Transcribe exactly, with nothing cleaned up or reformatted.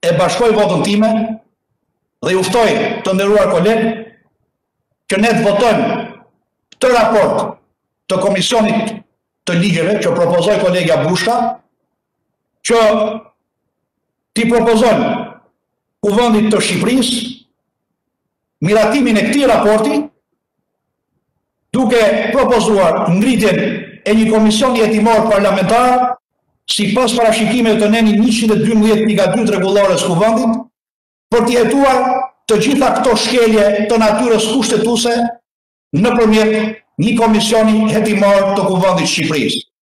e bashkoj votën time dhe ju ftoj të nderuar kolegë që ne të votojmë këtë raport të Komisionit të Ligjeve që propozoi kolegja Bushka, që t'i propozojmë Kuvendit të Shqipërisë miratimin e këtij raporti, duke propozuar ngritjen e një komisioni hetimor parlamentar sipas parashikimeve të neni njëqind e dymbëdhjetë pikë dy të rregullores Kuvendit, për të hetuar të gjitha këto shkelje të natyrës kushtetuese nëpërmjet një komisioni hetimor të Kuvendit të Shqipërisë.